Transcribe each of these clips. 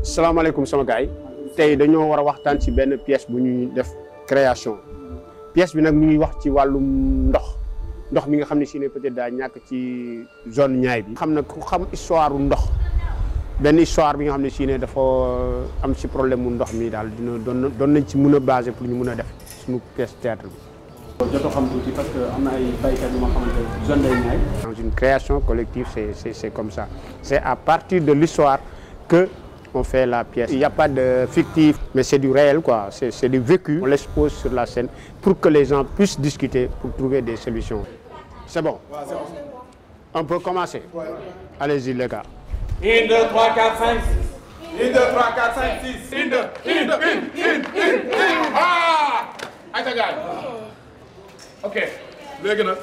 salaamaaleykum sama gars yi tey dañoo war a waxtaan ci benn pièce bu ñuy def création pièce bi nag mu ngi wax ci wàllum ndox mi nga xam ne si ne peut-être daa ñàkk ci zone Niayes bi. xam na ku xam histoire ndox benn histoire bi nga xam ne si ne dafa am ci problème mu ndox mi daal dina doon nañ ci mën a basé pour ñu mën a def suñu pièce théâtre bi. jotoo xam tuuti parce que am na ay baykat yu ma xamante zone des Niayes. Dans une création collective c'est comme ça c'est à partir de l'histoire que on fait la pièce. Il n'y a pas de fictif, mais c'est du réel, quoi. C'est du vécu. On l'expose sur la scène pour que les gens puissent discuter, pour trouver des solutions. C'est bon? Ouais, c'est bon. On peut commencer? Ouais. Allez-y, les gars. 1, 2, 3, 4, 5, 6. 1, 2, 3, 4, 5, 6. 1, 2, 1. Ah! Aïcha Gaye. Ok. léegi nag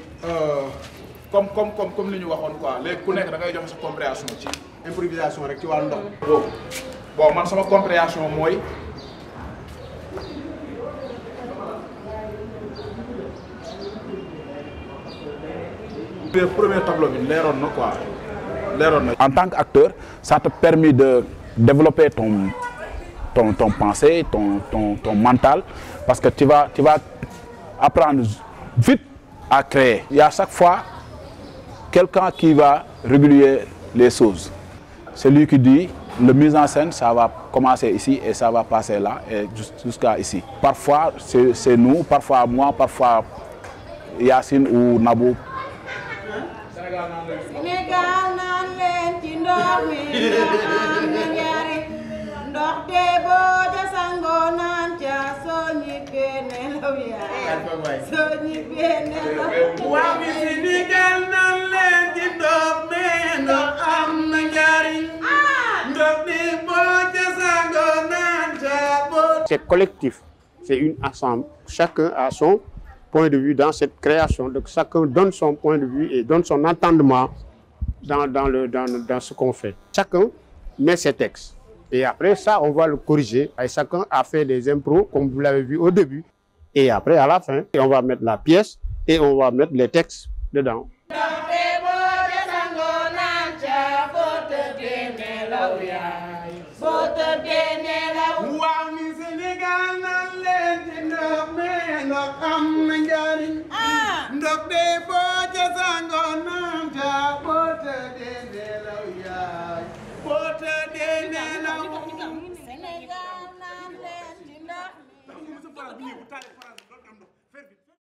comme li ñu waxoon quoi léegi ku nekk da ngay joxe sa compréhension ci improvisation rek ci wàllu ndox. bon man sama compréhension mooy. premier tableau bi leeroon na quoi leeroon na. En tant qu'acteur, ça te permet de développer ton pensée, ton mental, parce que tu vas apprendre vite à créer. Il y a chaque fois quelqu'un qui va réguler les choses. C'est lui qui dit, le mise en scène, ça va commencer ici et ça va passer là et jusqu'à ici. Parfois, c'est nous, parfois moi, parfois Yacine ou Nabou. C'est collectif, c'est une ensemble. Chacun a son point de vue dans cette création. Donc chacun donne son point de vue et donne son entendement dans ce qu'on fait. Chacun met ses textes. Et après ça, on va le corriger. Et chacun a fait des impros, comme vous l'avez vu au début. Et après, à la fin, on va mettre la pièce et on va mettre les textes dedans. Sénégal naan leen ci ndox